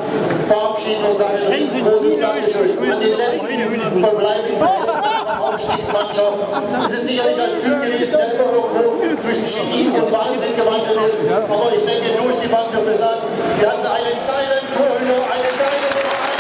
verabschieden und sagen ein riesengroßes Dankeschön an den letzten verbleibenden Aufstiegsmannschaft. Es ist sicherlich ein Typ gewesen, der immer irgendwo zwischen Genie und Wahnsinn gewandelt ist. Aber ich denke, durch die Bank dürfen wir sagen, wir hatten einen geilen Torhüter, eine geile Nummer 1.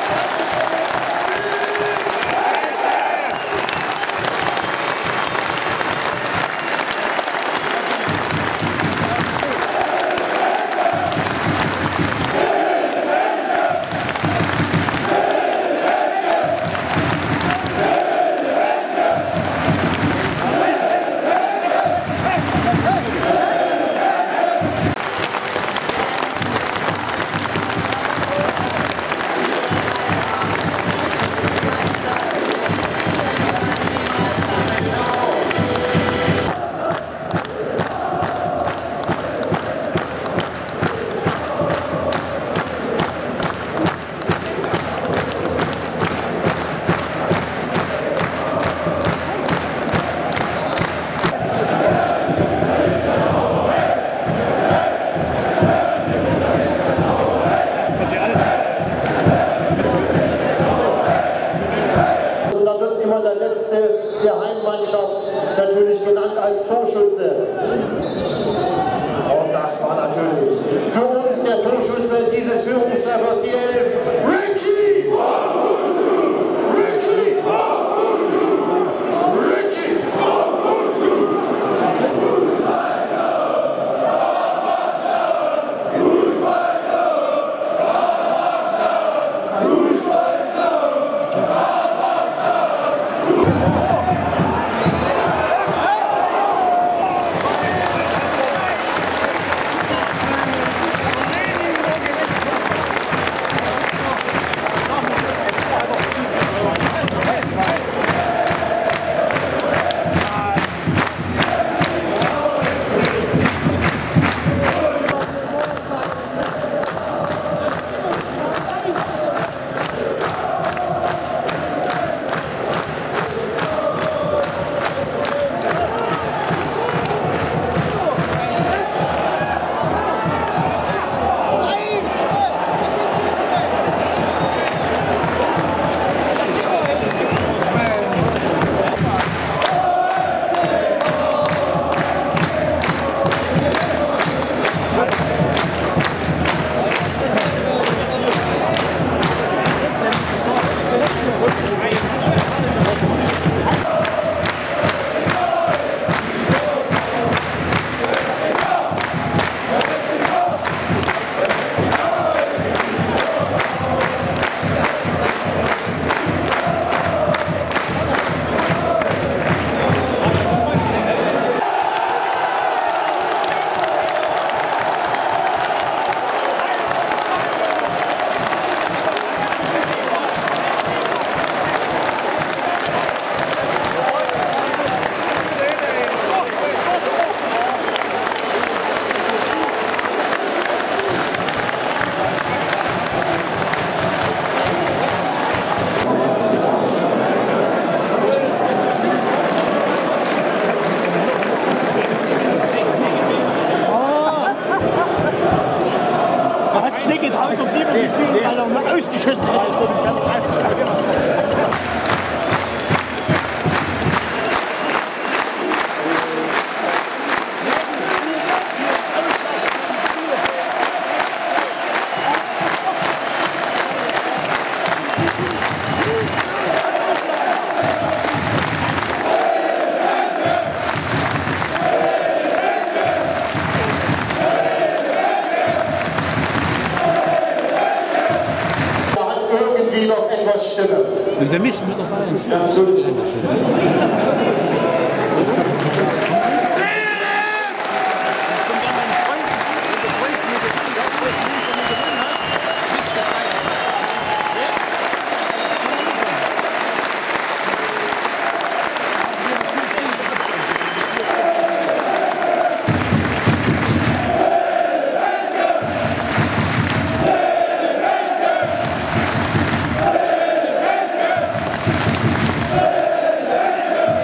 Der Heimmannschaft natürlich genannt als Torschütze. Und das war natürlich für uns der Torschütze dieses Führungstreffers, die 11, Richie! Richie! Richie! Ausgeschossen hat. Noch etwas Stimme. Wir müssen mit dabei ins Ja, natürlich.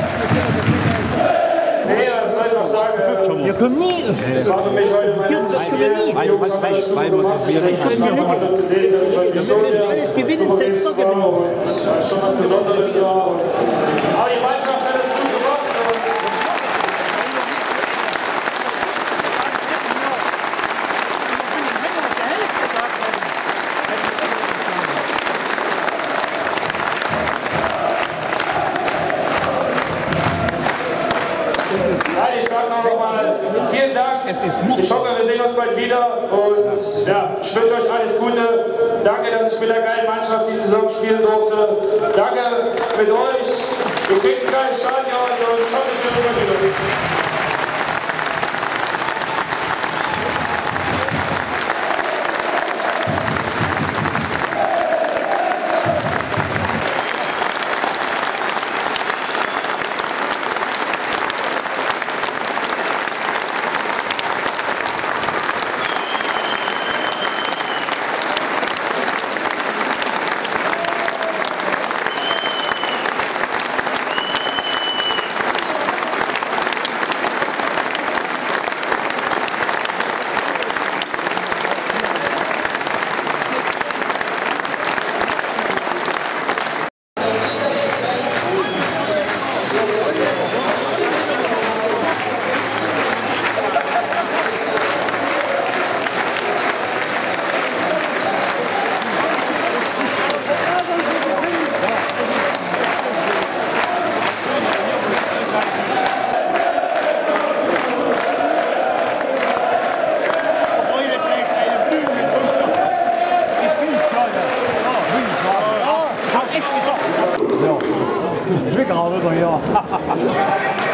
Wir können nie. Es war für mich heute mein letztes Die Jungs haben das super gemacht. Ich denke, man hat gesehen, dass ich heute so souverän war und schon was Besonderes war. Aber die Mannschaft hat es gut gemacht. Ich sage noch einmal vielen Dank. Ich hoffe, wir sehen uns bald wieder und ja, ich wünsche euch alles Gute. Danke, dass ich mit der geilen Mannschaft diese Saison spielen durfte. Danke mit euch. Wir kriegen ein geiles Stadion und ich hoffe, wir sehen uns bald wieder. Zwickau, ja.